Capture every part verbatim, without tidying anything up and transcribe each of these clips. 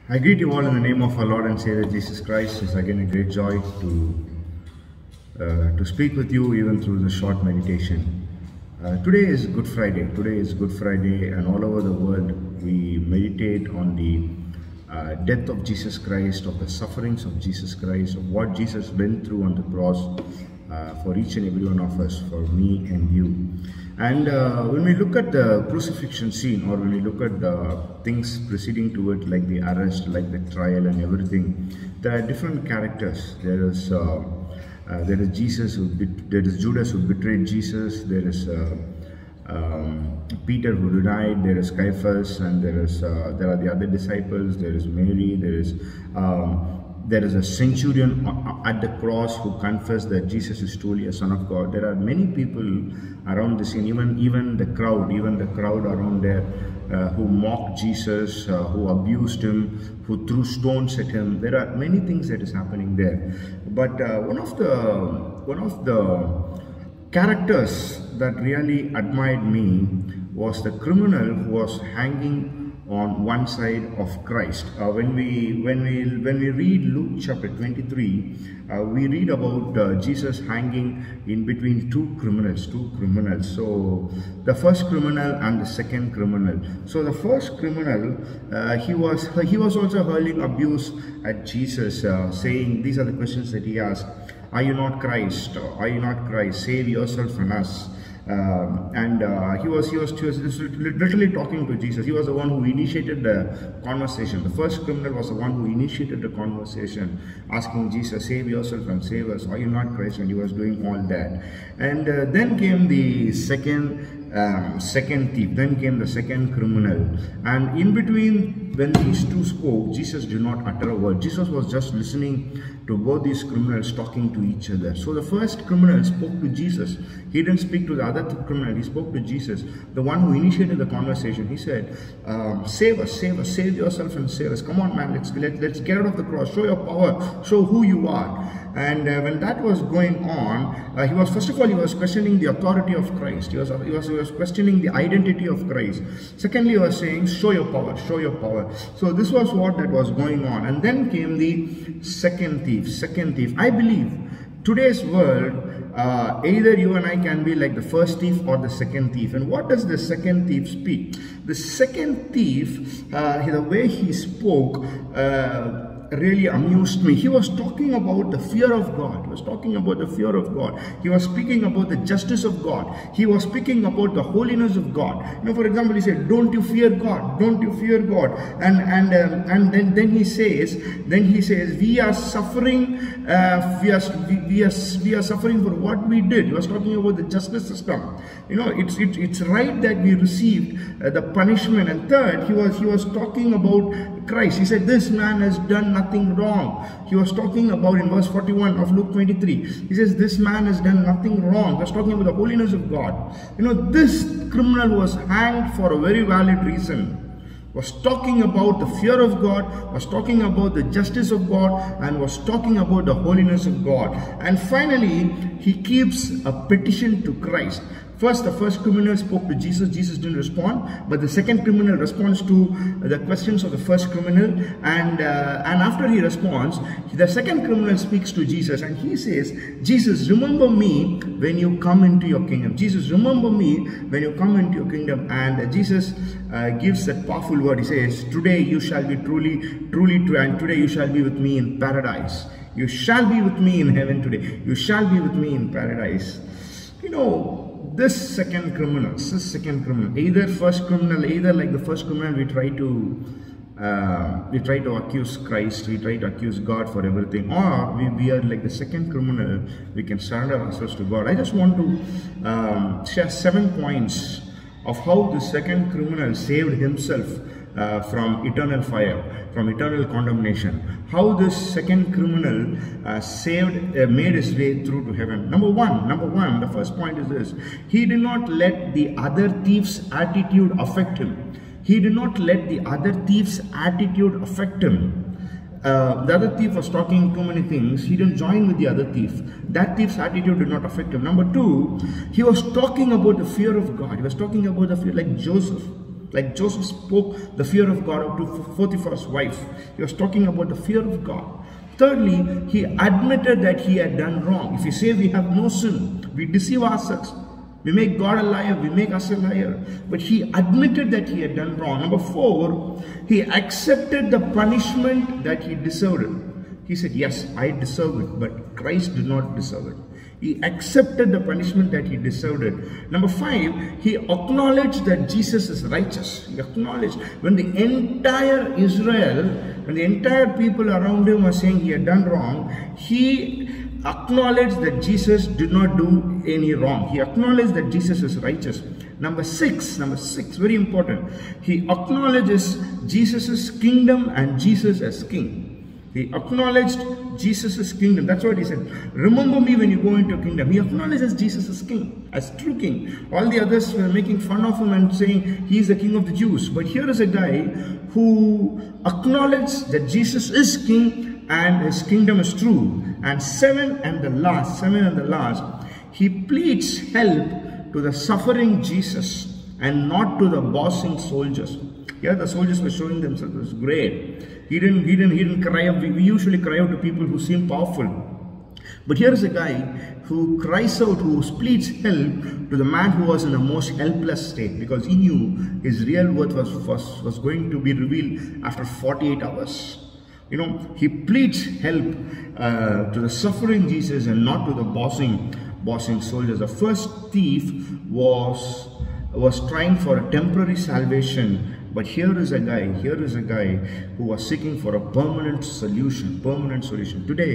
I greet you all in the name of our Lord and Savior Jesus Christ. It's again a great joy to uh, to speak with you even through the short meditation. Uh, today is Good Friday. Today is Good Friday, and all over the world we meditate on the uh, death of Jesus Christ, of the sufferings of Jesus Christ, of what Jesus went through on the cross uh, for each and every one of us, for me and you. And uh, when we look at the crucifixion scene, or when we look at the things preceding to it, like the arrest, like the trial and everything, there are different characters. There is uh, uh, there is Jesus, who there is Judas who betrayed Jesus, there is uh, um, Peter who denied, there is Caiaphas, and there is uh, there are the other disciples, there is Mary, there is um, there is a centurion at the cross who confessed that Jesus is truly a Son of God. There are many people around the scene, even, even the crowd, even the crowd around there uh, who mocked Jesus, uh, who abused him, who threw stones at him. There are many things that is happening there. But uh, one of the one of the characters that really admired me was the criminal who was hanging on one side of Christ. Uh, when we when we when we read Luke chapter twenty-three, uh, we read about uh, Jesus hanging in between two criminals, two criminals. So the first criminal and the second criminal. So the first criminal, uh, he was he was also hurling abuse at Jesus, uh, saying, these are the questions that he asked: Are you not Christ? Are you not Christ? Save yourself and us. Um, and uh, he was he was he was literally talking to Jesus. He was the one who initiated the conversation. The first criminal was the one who initiated the conversation, asking Jesus, save yourself and save us. Are you not Christ? And he was doing all that. And uh, then came the second um, second thief. Then came the second criminal. And in between, when these two spoke, Jesus did not utter a word. Jesus was just listening to both these criminals talking to each other. So the first criminal spoke to Jesus. He didn't speak to the other criminal. He spoke to Jesus, the one who initiated the conversation. He said, um, save us, save us, save yourself and save us. Come on, man, let's, let, let's get out of the cross. Show your power. Show who you are. And uh, when that was going on, uh, he was, first of all, he was questioning the authority of Christ. He was, he was, he was questioning the identity of Christ. Secondly, he was saying, show your power, show your power. So this was what that was going on. And then came the second thief, second thief. I believe today's world, uh, either you and I can be like the first thief or the second thief. And what does the second thief speak? The second thief, uh, the way he spoke, uh, really amused me. He was talking about the fear of God. He was talking about the fear of God. He was speaking about the justice of God. He was speaking about the holiness of God. You know, for example, he said, "Don't you fear God? Don't you fear God?" And and um, and then then he says, then he says, "We are suffering. Uh, we are we, we are we are suffering for what we did." He was talking about the justice system. You know, it's it, it's right that we received uh, the punishment. And third, he was he was talking about Christ. He said, "This man has done nothing wrong." He was talking about, in verse forty-one of Luke twenty-three, he says, "This man has done nothing wrong." He was talking about the holiness of God. You know, this criminal was hanged for a very valid reason. Was talking about the fear of God, was talking about the justice of God, and was talking about the holiness of God. And finally, he keeps a petition to Christ. First, the first criminal spoke to Jesus. Jesus didn't respond. But the second criminal responds to the questions of the first criminal. And, uh, and after he responds, the second criminal speaks to Jesus. And he says, "Jesus, remember me when you come into your kingdom." Jesus, remember me when you come into your kingdom. And uh, Jesus uh, gives that powerful word. He says, "Today you shall be truly, truly true. And today you shall be with me in paradise. You shall be with me in heaven today. You shall be with me in paradise." You know, this second criminal, this second criminal, either first criminal, either like the first criminal, we try to uh, we try to accuse Christ, we try to accuse God for everything, or we, we are like the second criminal, we can surrender ourselves to God. I just want to um, share seven points of how the second criminal saved himself uh, from eternal fire, from eternal condemnation. How this second criminal uh, saved, uh, made his way through to heaven. Number one, number one, the first point is this: he did not let the other thief's attitude affect him. He did not let the other thief's attitude affect him. Uh, the other thief was talking too many things. He didn't join with the other thief. That thief's attitude did not affect him. Number two, he was talking about the fear of God. He was talking about the fear, like Joseph. Like Joseph spoke the fear of God to Potiphar's wife. He was talking about the fear of God. Thirdly, he admitted that he had done wrong. If we say we have no sin, we deceive ourselves. We make God a liar, we make us a liar. But he admitted that he had done wrong. Number four, he accepted the punishment that he deserved. He said, yes, I deserve it, but Christ did not deserve it. He accepted the punishment that he deserved it. Number five, he acknowledged that Jesus is righteous. He acknowledged when the entire Israel, when the entire people around him were saying he had done wrong, he acknowledged that Jesus did not do any wrong. He acknowledged that Jesus is righteous. Number six, number six, very important. He acknowledges Jesus' kingdom and Jesus as king. He acknowledged Jesus' kingdom. That's what he said. Remember me when you go into your kingdom. He acknowledges Jesus as king, as true king. All the others were making fun of him and saying he is the king of the Jews. But here is a guy who acknowledged that Jesus is king and his kingdom is true. And seven and the last, seven and the last, he pleads help to the suffering Jesus and not to the bossing soldiers. Yeah, the soldiers were showing themselves. It was great. He didn't, he didn't, he didn't cry out. We usually cry out to people who seem powerful. But here is a guy who cries out, who pleads help to the man who was in the most helpless state, because he knew his real worth was, was, was going to be revealed after forty-eight hours. You know, he pleads help uh, to the suffering Jesus and not to the bossing, bossing soldiers. The first thief was, was trying for a temporary salvation. But here is a guy, here is a guy who was seeking for a permanent solution, permanent solution. Today,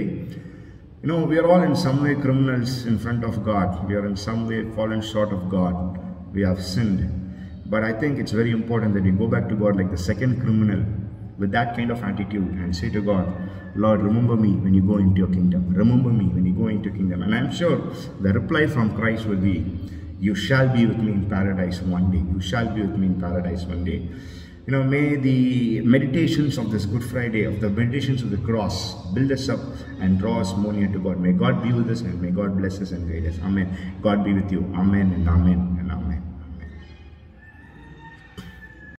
you know, we are all in some way criminals in front of God. We are in some way fallen short of God. We have sinned. But I think it's very important that we go back to God like the second criminal with that kind of attitude and say to God, Lord, remember me when you go into your kingdom. Remember me when you go into your kingdom. And I'm sure the reply from Christ will be, you shall be with me in paradise one day. You shall be with me in paradise one day. You know, may the meditations of this Good Friday, of the meditations of the cross, build us up and draw us more near to God. May God be with us and may God bless us and guide us. Amen. God be with you. Amen and amen and amen.